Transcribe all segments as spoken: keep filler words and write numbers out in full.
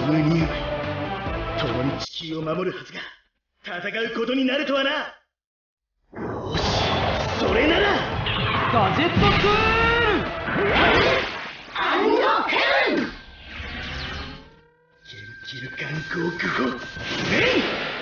ム兄上、共に地球を守るはずが戦うことになるとはな。よし、それならガジェットツールアンドヘブンキルキル眼光クホメン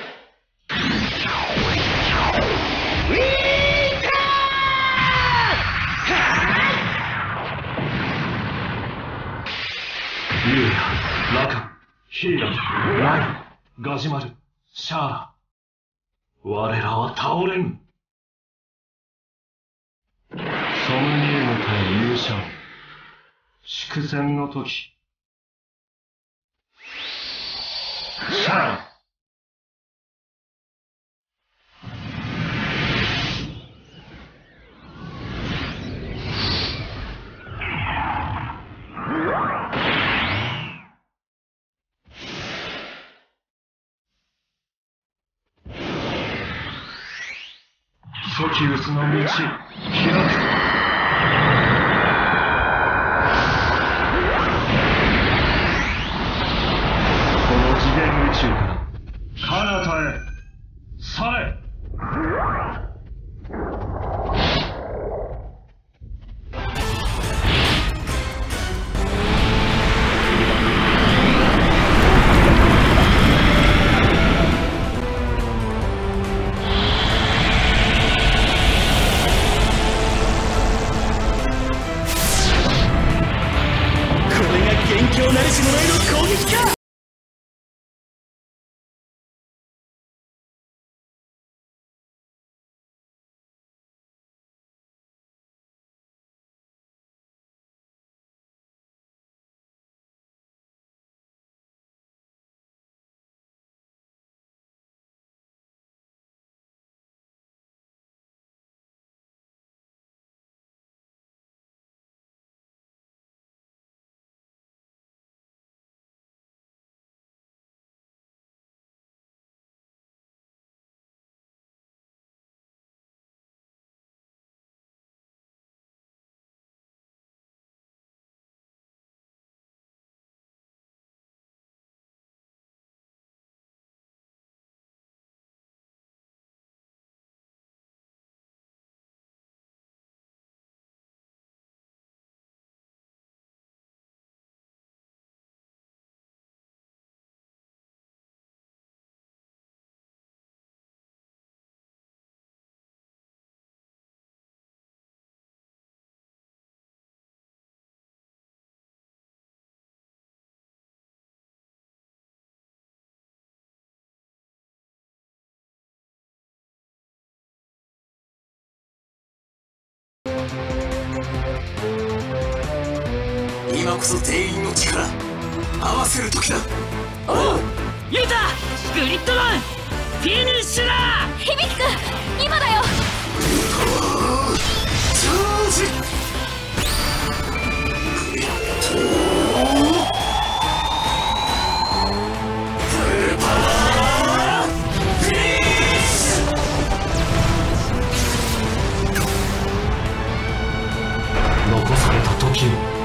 ウィーカーユウヤ、ラカン、ヒーラ、ライ、ガジマル、シャーラ。我らは倒れん。ソムニエム対勇者王、祝戦の時。シャーラ。ソキウスの道、開く。この次元宇宙から彼方へ去れ。 元凶なりし者への攻撃か。 今こそ全員の力合わせる時だ。 おう、ユータ、グリッドマン、フィニッシュだ。 響くん、今だよ。 チャージ。グリッドフルパワーフィニッシュ。 残された時を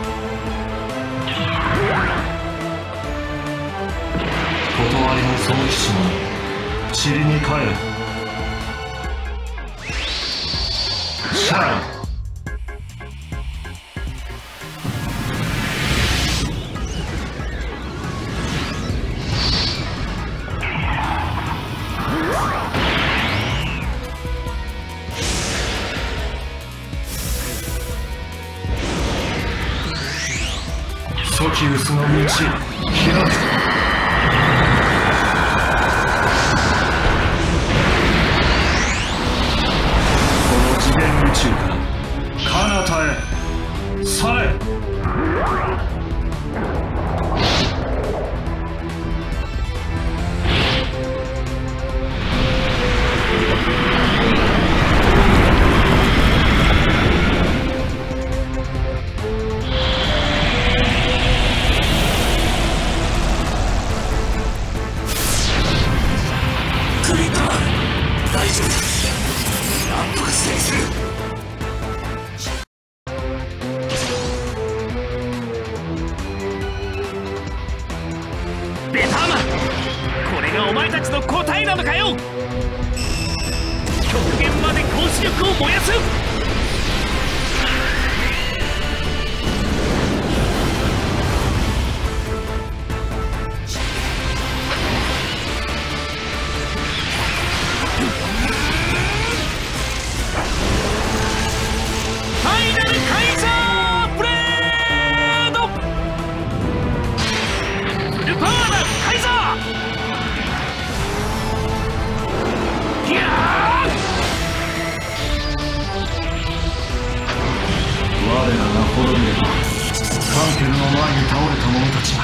断りのその騎士も塵に帰れ。シャーラ。ソキウスの道、開く。宇宙から彼方へ去れ。 グリッドマン、大丈夫だ。なんとか制する。 お前たちの答えなのかよ。極限まで高視力を燃やす。ファイナルカイザーブレード。フルパワーだカイザー。いやー、 我らが滅びればカンケルの前に倒れた者たちが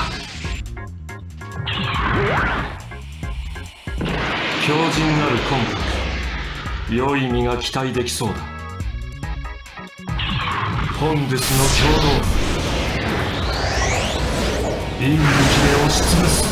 強靭なる根拠、良い実が期待できそうだ。本日の共同陰武器で押しつぶす。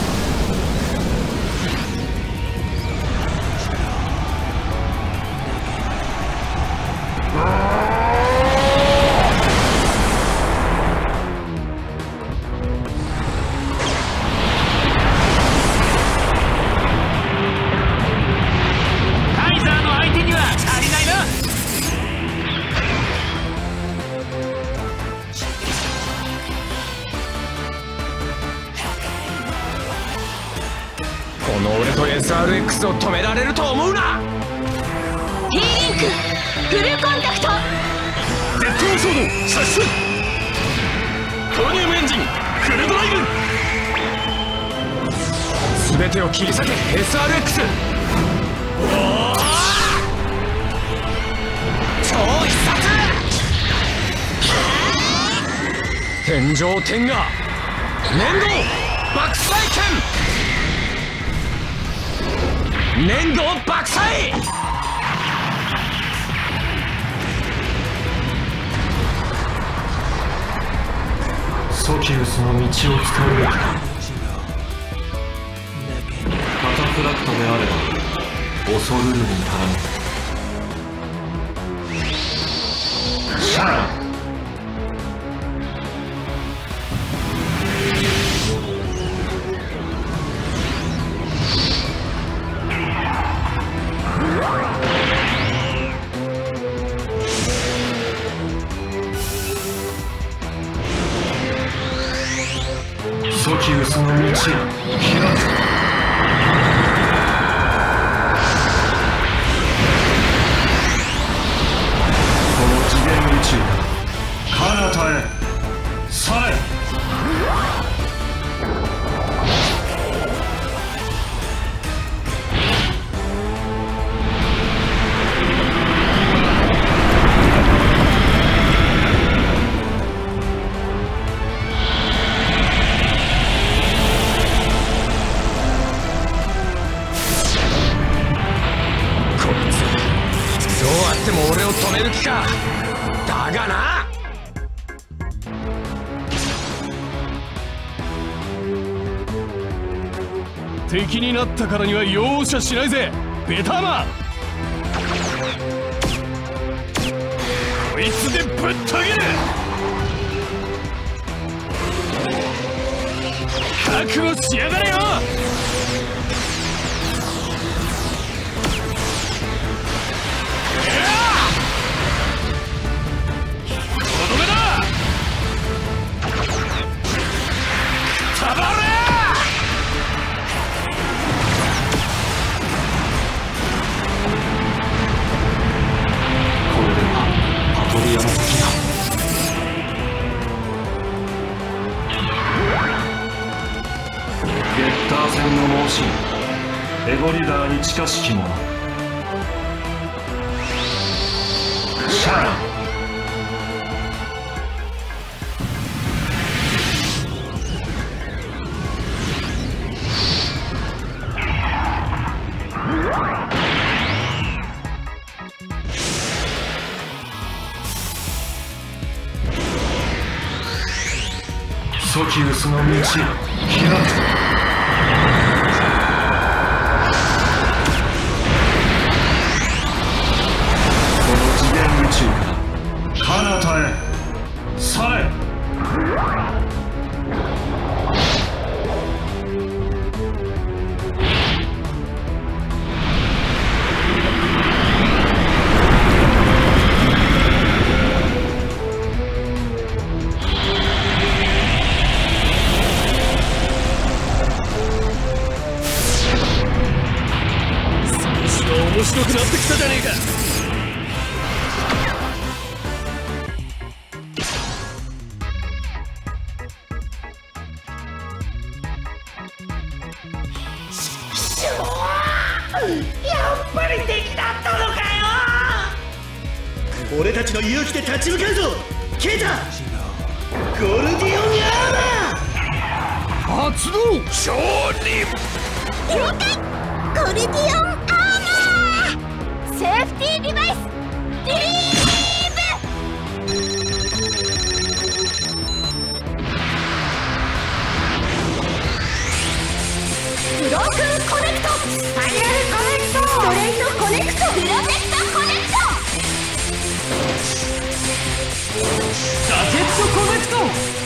この俺と エスアールエックス を止められると思うな。 T リンクフルコンタクト。 絶対ソード射出。トロニウムエンジンフルドライブ。全てを切り裂け エスアールエックス。 おお超必殺。天上天下粘土爆砕剣。粘土爆砕。 ソキウスの道を使うべきだ。カタフラクトであれば恐るるに足らぬ。シャー。ソキウスの道を開く。この次元宇宙から彼方へ去れ。 でも俺を止める気か。だがな。敵になったからには容赦しないぜベターマン。こいつでぶった切る。覚悟しやがれよ。 エゴリダーに近しきもの。シャー。ソキウスの道開く。彼方へ去れ。 やっぱり敵だったのかよ。俺たちの勇気で立ち向かうぞケイタ。ゴルディオンアーマー発動。勝利。 了解。ゴルディオンアーマーセーフティーリバイスリリーブ。ブロークンコネクトファイナルコネクトストレートコネクトプロテクトコネクトラケットコネクト